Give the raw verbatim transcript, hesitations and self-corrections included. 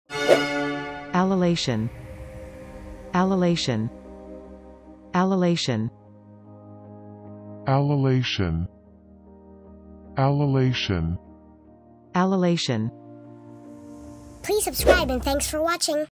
allylation, allylation, allylation, allylation, allylation. allylation. Please subscribe and thanks for watching.